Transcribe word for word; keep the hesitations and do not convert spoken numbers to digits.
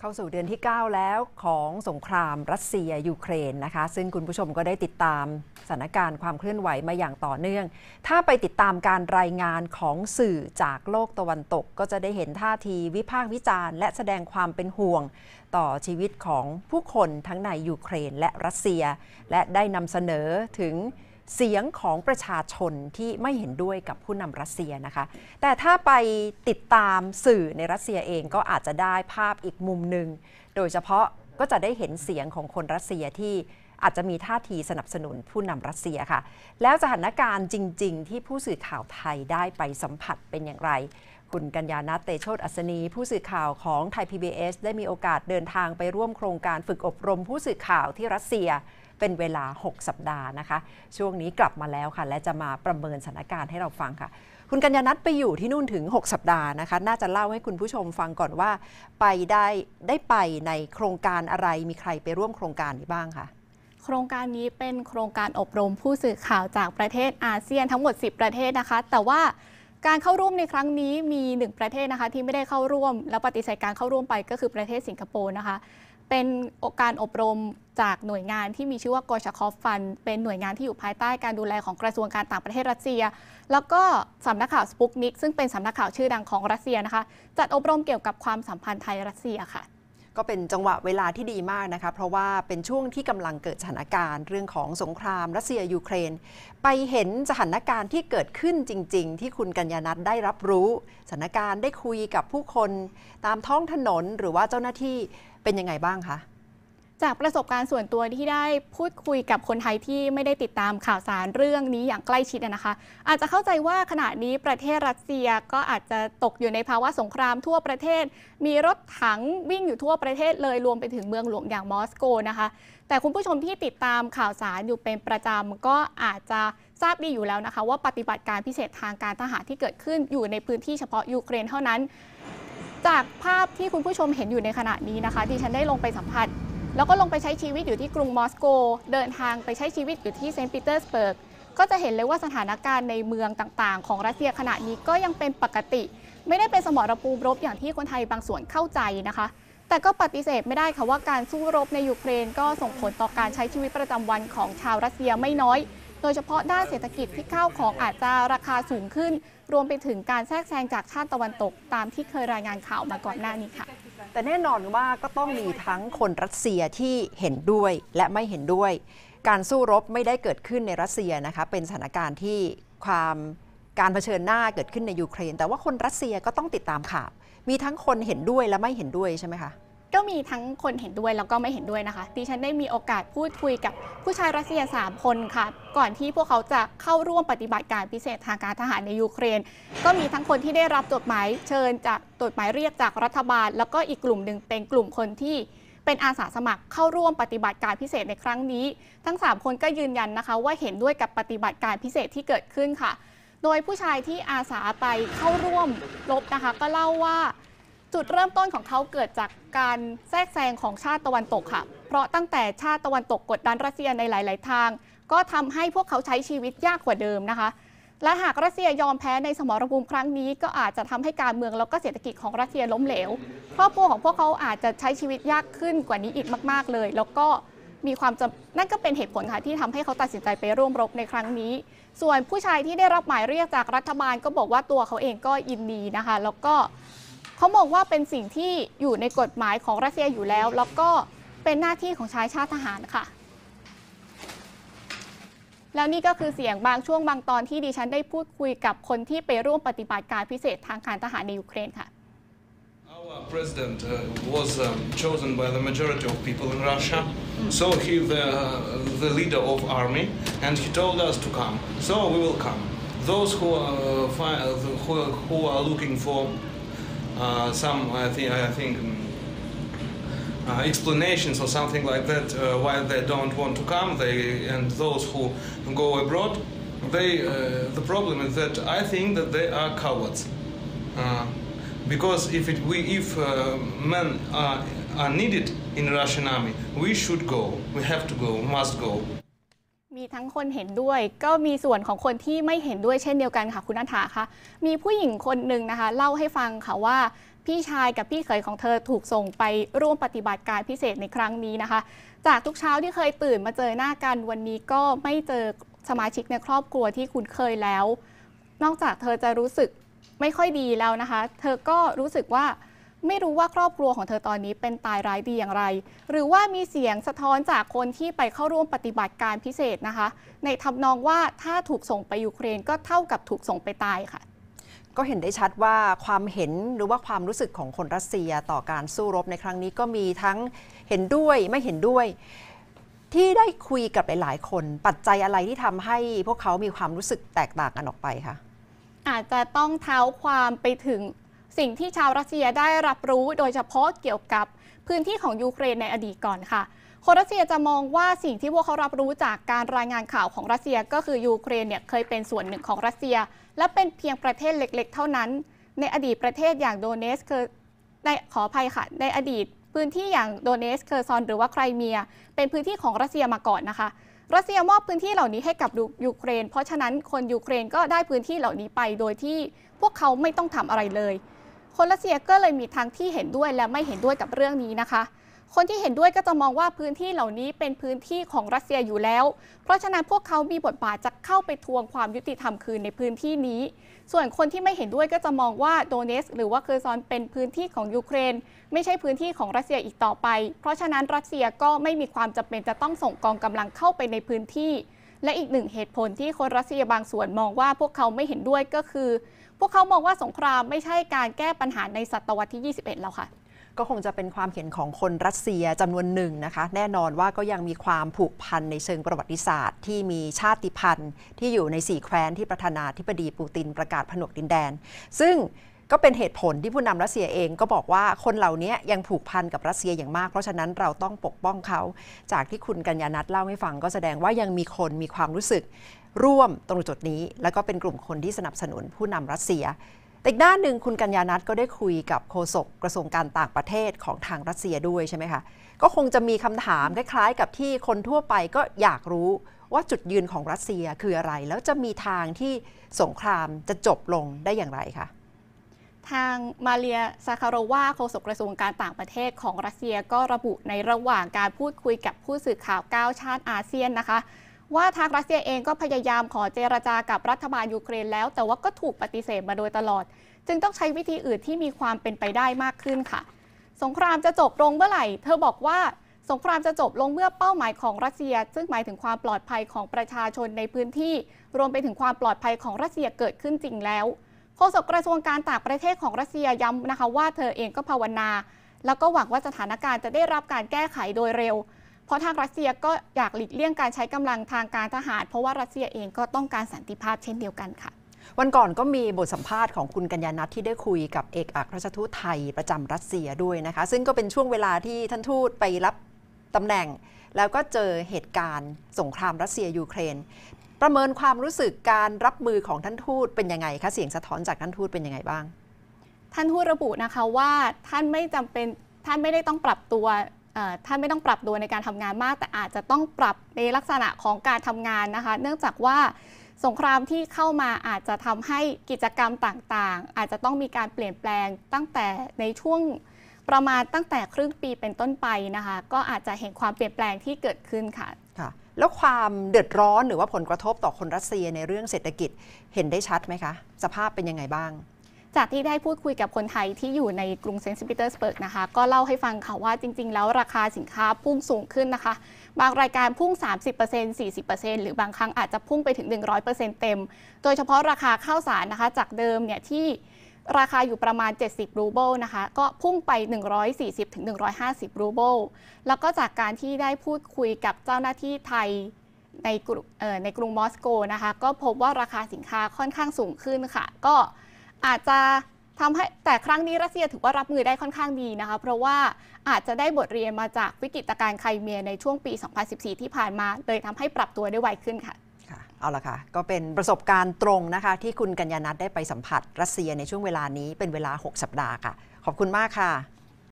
เข้าสู่เดือนที่เก้าแล้วของสงครามรัสเซียยูเครนนะคะซึ่งคุณผู้ชมก็ได้ติดตามสถานการณ์ความเคลื่อนไหวมาอย่างต่อเนื่องถ้าไปติดตามการรายงานของสื่อจากโลกตะวันตกก็จะได้เห็นท่าทีวิพากษ์วิจารณ์และแสดงความเป็นห่วงต่อชีวิตของผู้คนทั้งในยูเครนและรัสเซียและได้นำเสนอถึงเสียงของประชาชนที่ไม่เห็นด้วยกับผู้นำรัสเซียนะคะแต่ถ้าไปติดตามสื่อในรัสเซียเองก็อาจจะได้ภาพอีกมุมหนึ่งโดยเฉพาะก็จะได้เห็นเสียงของคนรัสเซียที่อาจจะมีท่าทีสนับสนุนผู้นำรัสเซียค่ะแล้วสถานการณ์จริงๆที่ผู้สื่อข่าวไทยได้ไปสัมผัสเป็นอย่างไรคุณกัญญาณัฐ เตโชติอัศนีผู้สื่อข่าวของไทย พี บี เอส ได้มีโอกาสเดินทางไปร่วมโครงการฝึกอบรมผู้สื่อข่าวที่รัสเซียเป็นเวลาหกสัปดาห์นะคะช่วงนี้กลับมาแล้วค่ะและจะมาประเมินสถานการณ์ให้เราฟังค่ะคุณกัญญาณัฐไปอยู่ที่นู่นถึงหกสัปดาห์นะคะน่าจะเล่าให้คุณผู้ชมฟังก่อนว่าไปได้ได้ไปในโครงการอะไรมีใครไปร่วมโครงการนี้บ้างคะโครงการนี้เป็นโครงการอบรมผู้สื่อข่าวจากประเทศอาเซียนทั้งหมดสิบประเทศนะคะแต่ว่าการเข้าร่วมในครั้งนี้มีหนึ่งประเทศนะคะที่ไม่ได้เข้าร่วมและปฏิเสธการเข้าร่วมไปก็คือประเทศสิงคโปร์นะคะเป็นการอบรมจากหน่วยงานที่มีชื่อว่ากอชคอฟฟันเป็นหน่วยงานที่อยู่ภายใต้การดูแลของกระทรวงการต่างประเทศรัสเซียแล้วก็สำนักข่าวสปุกนิกซึ่งเป็นสำนักข่าวชื่อดังของรัสเซียนะคะจัดอบรมเกี่ยวกับความสัมพันธ์ไทยรัสเซียค่ะก็เป็นจังหวะเวลาที่ดีมากนะคะเพราะว่าเป็นช่วงที่กำลังเกิดสถานการณ์เรื่องของสงครามรัสเซียยูเครนไปเห็นสถานการณ์ที่เกิดขึ้นจริงๆที่คุณกัญญาณัฐได้รับรู้สถานการณ์ได้คุยกับผู้คนตามท้องถนนหรือว่าเจ้าหน้าที่เป็นยังไงบ้างคะจากประสบการณ์ส่วนตัวที่ได้พูดคุยกับคนไทยที่ไม่ได้ติดตามข่าวสารเรื่องนี้อย่างใกล้ชิดนะคะอาจจะเข้าใจว่าขณะนี้ประเทศรัสเซียก็อาจจะตกอยู่ในภาวะสงครามทั่วประเทศมีรถถังวิ่งอยู่ทั่วประเทศเลยรวมไปถึงเมืองหลวงอย่างมอสโกนะคะแต่คุณผู้ชมที่ติดตามข่าวสารอยู่เป็นประจำก็อาจจะทราบดีอยู่แล้วนะคะว่าปฏิบัติการพิเศษทางการทหารที่เกิดขึ้นอยู่ในพื้นที่เฉพาะยูเครนเท่านั้นจากภาพที่คุณผู้ชมเห็นอยู่ในขณะนี้นะคะที่ฉันได้ลงไปสัมผัสแล้วก็ลงไปใช้ชีวิตอยู่ที่กรุงมอสโกเดินทางไปใช้ชีวิตอยู่ที่เซนต์ปีเตอร์สเบิร์กก็จะเห็นเลยว่าสถานการณ์ในเมืองต่างๆของรัสเซียขณะนี้ก็ยังเป็นปกติไม่ได้เป็นสมรภูมิรบอย่างที่คนไทยบางส่วนเข้าใจนะคะแต่ก็ปฏิเสธไม่ได้ค่ะว่าการสู้รบในยูเครนก็ส่งผลต่อการใช้ชีวิตประจำวันของชาวรัสเซียไม่น้อยโดยเฉพาะด้านเศรษฐกิจที่ข้าวของอาจจะราคาสูงขึ้นรวมไปถึงการแทรกแซงจากชาติตะวันตกตามที่เคยรายงานข่าวมาก่อนหน้านี้ค่ะแต่แน่นอนว่าก็ต้องมีทั้งคนรัสเซียที่เห็นด้วยและไม่เห็นด้วยการสู้รบไม่ได้เกิดขึ้นในรัสเซียนะคะเป็นสถานการณ์ที่ความการเผชิญหน้าเกิดขึ้นในยูเครนแต่ว่าคนรัสเซียก็ต้องติดตามข่าวมีทั้งคนเห็นด้วยและไม่เห็นด้วยใช่ไหมคะก็มีทั้งคนเห็นด้วยแล้วก็ไม่เห็นด้วยนะคะดิฉันได้มีโอกาสพูดคุยกับผู้ชายรัสเซียสามคนค่ะก่อนที่พวกเขาจะเข้าร่วมปฏิบัติการพิเศษทางการทหารในยูเครนก็มีทั้งคนที่ได้รับจดหมายเชิญจากจดหมายเรียกจากรัฐบาลแล้วก็อีกกลุ่มหนึ่งเป็นกลุ่มคนที่เป็นอาสาสมัครเข้าร่วมปฏิบัติการพิเศษในครั้งนี้ทั้งสามคนก็ยืนยันนะคะว่าเห็นด้วยกับปฏิบัติการพิเศษที่เกิดขึ้นค่ะโดยผู้ชายที่อาสาไปเข้าร่วมรบนะคะก็เล่าว่าจุดเริ่มต้นของเขาเกิดจากการแทรกแซงของชาติตะวันตกค่ะเพราะตั้งแต่ชาติตะวันตกกดดันรัสเซียในหลายๆทางก็ทำให้พวกเขาใช้ชีวิตยากกว่าเดิมนะคะและหากรัสเซียยอมแพ้ในสมรภูมิครั้งนี้ก็อาจจะทำให้การเมืองแล้วก็เศรษฐกิจของรัสเซียล้มเหลวครอบครัวของพวกเขาอาจจะใช้ชีวิตยากขึ้นกว่านี้อีกมากๆเลยแล้วก็มีความจำนั่นก็เป็นเหตุผลค่ะที่ทำให้เขาตัดสินใจไปร่วมรบในครั้งนี้ส่วนผู้ชายที่ได้รับหมายเรียกจากรัฐบาลก็บอกว่าตัวเขาเองก็ยินดีนะคะแล้วก็เขามองว่าเป็นสิ่งที่อยู่ในกฎหมายของรัสเซียอยู่แล้วแล้วก็เป็นหน้าที่ของชายชาติทหารค่ะแล้วนี่ก็คือเสียงบางช่วงบางตอนที่ดิฉันได้พูดคุยกับคนที่ไปร่วมปฏิบัติการพิเศษทางการทหารในยูเครนค่ะ Our president uh, was um, chosen by the majority of people in Russia, so he the the leader of army, and he told us to come. So we will come. Those who are who, who are looking for uh, some, I think, I think uh, explanations or something like that uh, why they don't want to come. They and those who go abroad, they uh, the problem is that I think that they are cowards. Uh, Because if it, we if uh, men are, are needed in Russian army, we should go. We have to go. Must go. มีทั้งคนเห็นด้วยก็มีส่วนของคนที่ไม่เห็นด้วยเช่นเดียวกันค่ะคุณนันทาคะมีผู้หญิงคนหนึ่งนะคะเล่าให้ฟังค่ะว่าพี่ชายกับพี่เขยของเธอถูกส่งไปร่วมปฏิบัติการพิเศษในครั้งนี้นะคะจากทุกเช้าที่เคยตื่นมาเจอหน้ากันวันนี้ก็ไม่เจอสมาชิกในครอบครัวที่คุ้นเคยแล้วนอกจากเธอจะรู้สึกไม่ค่อยดีแล้วนะคะเธอก็รู้สึกว่าไม่รู้ว่าครอบครัวของเธอตอนนี้เป็นตายร้ายดีอย่างไรหรือว่ามีเสียงสะท้อนจากคนที่ไปเข้าร่วมปฏิบัติการพิเศษนะคะในทำนองว่าถ้าถูกส่งไปยูเครนก็เท่ากับถูกส่งไปตายค่ะก็เห็นได้ชัดว่าความเห็นหรือว่าความรู้สึกของคนรัสเซียต่อการสู้รบในครั้งนี้ก็มีทั้งเห็นด้วยไม่เห็นด้วยที่ได้คุยกับหลายๆคนปัจจัยอะไรที่ทำให้พวกเขามีความรู้สึกแตกต่างกันออกไปคะอาจจะต้องเท้าความไปถึงสิ่งที่ชาวรัสเซียได้รับรู้โดยเฉพาะเกี่ยวกับพื้นที่ของยูเครนในอดีตก่อนค่ะคนรัสเซียจะมองว่าสิ่งที่พวกเขารับรู้จากการรายงานข่าวของรัสเซียก็คือยูเครนเนี่ยเคยเป็นส่วนหนึ่งของรัสเซียและเป็นเพียงประเทศเล็กๆเท่านั้นในอดีตประเทศอย่างโดเนสเคอร์ในขออภัยค่ะในอดีตพื้นที่อย่างโดเนสเคอร์ซอนหรือว่าไครเมียเป็นพื้นที่ของรัสเซียมาก่อนนะคะรัสเซียมอบพื้นที่เหล่านี้ให้กับยูเครนเพราะฉะนั้นคนยูเครนก็ได้พื้นที่เหล่านี้ไปโดยที่พวกเขาไม่ต้องทำอะไรเลยคนรัสเซียก็เลยมีทั้งที่เห็นด้วยและไม่เห็นด้วยกับเรื่องนี้นะคะคนที่เห็นด้วยก็จะมองว่าพื้นที่เหล่านี้เป็นพื้นที่ของรัสเซียอยู่แล้วเพราะฉะนั้นพวกเขามีบทบาทจะเข้าไปทวงความยุติธรรมคืนในพื้นที่นี้ส่วนคนที่ไม่เห็นด้วยก็จะมองว่าโดเนสหรือว่าเคอร์ซอนเป็นพื้นที่ของยูเครนไม่ใช่พื้นที่ของรัสเซียอีกต่อไปเพราะฉะนั้นรัสเซียก็ไม่มีความจำเป็นจะต้องส่งกองกำลังเข้าไปในพื้นที่และอีกหนึ่งเหตุผลที่คนรัสเซียบางส่วนมองว่าพวกเขาไม่เห็นด้วยก็คือพวกเขามองว่าสงครามไม่ใช่การแก้ปัญหาในศตวรรษที่ยี่สิบเอ็ดแล้วค่ะก็คงจะเป็นความเห็นของคนรัสเซียจำนวนหนึ่งนะคะแน่นอนว่าก็ยังมีความผูกพันในเชิงประวัติศาสตร์ที่มีชาติพันธุ์ที่อยู่ในสี่แคว้นที่ประธานาธิบดีปูตินประกาศผนวกดินแดนซึ่งก็เป็นเหตุผลที่ผู้นำรัสเซียเองก็บอกว่าคนเหล่านี้ยังผูกพันกับรัสเซียอย่างมากเพราะฉะนั้นเราต้องปกป้องเขาจากที่คุณกัญญาณัฐเล่าให้ฟังก็แสดงว่ายังมีคนมีความรู้สึกร่วมตรงจุดนี้แล้วก็เป็นกลุ่มคนที่สนับสนุนผู้นำรัสเซียแต่อีกด้านหนึ่งคุณกัญญาณัฐก็ได้คุยกับโฆษกกระทรวงการต่างประเทศของทางรัสเซียด้วยใช่ไหมคะก็คงจะมีคำถามคล้ายๆกับที่คนทั่วไปก็อยากรู้ว่าจุดยืนของรัสเซียคืออะไรแล้วจะมีทางที่สงครามจะจบลงได้อย่างไรคะทางมาเรียซาคารโวาโฆษกกระทรวงการต่างประเทศของรัสเซียก็ระบุในระหว่างการพูดคุยกับผู้สื่อข่าวเก้าชาติอาเซียนนะคะว่าทางรัสเซียเองก็พยายามขอเจรจากับรัฐบาลยูเครนแล้วแต่ว่าก็ถูกปฏิเสธมาโดยตลอดจึงต้องใช้วิธีอื่นที่มีความเป็นไปได้มากขึ้นค่ะสงครามจะจบลงเมื่อไหร่เธอบอกว่าสงครามจะจบลงเมื่อเป้าหมายของรัสเซียซึ่งหมายถึงความปลอดภัยของประชาชนในพื้นที่รวมไปถึงความปลอดภัยของรัสเซียเกิดขึ้นจริงแล้วโฆษกกระทรวงการต่างประเทศของรัสเซียย้ำนะคะว่าเธอเองก็ภาวนาแล้วก็หวังว่าสถานการณ์จะได้รับการแก้ไขโดยเร็วเพราะทางรัสเซียก็อยากหลีกเลี่ยงการใช้กำลังทางการทหารเพราะว่ารัสเซียเองก็ต้องการสันติภาพเช่นเดียวกันค่ะวันก่อนก็มีบทสัมภาษณ์ของคุณกัญญาณัฐที่ได้คุยกับเอกอัครราชทูตไทยประจำรัสเซียด้วยนะคะซึ่งก็เป็นช่วงเวลาที่ท่านทูตไปรับตำแหน่งแล้วก็เจอเหตุการณ์สงครามรัสเซียยูเครนประเมินความรู้สึกการรับมือของท่านทูตเป็นยังไงคะเสียงสะท้อนจากท่านทูตเป็นยังไงบ้างท่านทูตระบุนะคะว่าท่านไม่จำเป็นท่านไม่ได้ต้องปรับตัวท่านไม่ต้องปรับตัวในการทำงานมากแต่อาจจะต้องปรับในลักษณะของการทำงานนะคะเนื่องจากว่าสงครามที่เข้ามาอาจจะทำให้กิจกรรมต่างๆอาจจะต้องมีการเปลี่ยนแปลงตั้งแต่ในช่วงประมาณตั้งแต่ครึ่งปีเป็นต้นไปนะคะก็อาจจะเห็นความเปลี่ยนแปลงที่เกิดขึ้นค่ะค่ะแล้วความเดือดร้อนหรือว่าผลกระทบต่อคนรัสเซียในเรื่องเศรษฐกิจเห็นได้ชัดไหมคะสภาพเป็นยังไงบ้างจากที่ได้พูดคุยกับคนไทยที่อยู่ในกรุงเซนต์ปีเตอร์สเบิร์กนะคะก็เล่าให้ฟังค่ะว่าจริงๆแล้วราคาสินค้าพุ่งสูงขึ้นนะคะบางรายการพุ่ง สามสิบเปอร์เซ็นต์ สี่สิบเปอร์เซ็นต์ หรือบางครั้งอาจจะพุ่งไปถึง หนึ่งร้อยเปอร์เซ็นต์ เต็มโดยเฉพาะราคาข้าวสารนะคะจากเดิมเนี่ยที่ราคาอยู่ประมาณเจ็ดสิบรูเบิลนะคะก็พุ่งไปหนึ่งร้อยสี่สิบถึงหนึ่งร้อยห้าสิบรูเบิลแล้วก็จากการที่ได้พูดคุยกับเจ้าหน้าที่ไทยในกรุงเอ่อในกรุงมอสโกนะคะก็พบว่าราคาสินค้าค่อนข้างสูงขึ้นค่ะก็อาจจะทำให้แต่ครั้งนี้รัสเซียถือว่ารับมือได้ค่อนข้างดีนะคะเพราะว่าอาจจะได้บทเรียนมาจากวิกฤตการณ์ไครเมียในช่วงปีสองพันสิบสี่ที่ผ่านมาเลยทำให้ปรับตัวได้ไวขึ้นค่ะค่ะเอาละค่ะก็เป็นประสบการณ์ตรงนะคะที่คุณกัญญาณัฐได้ไปสัมผัสรัสเซียในช่วงเวลานี้เป็นเวลาหกสัปดาห์ค่ะขอบคุณมากค่ะ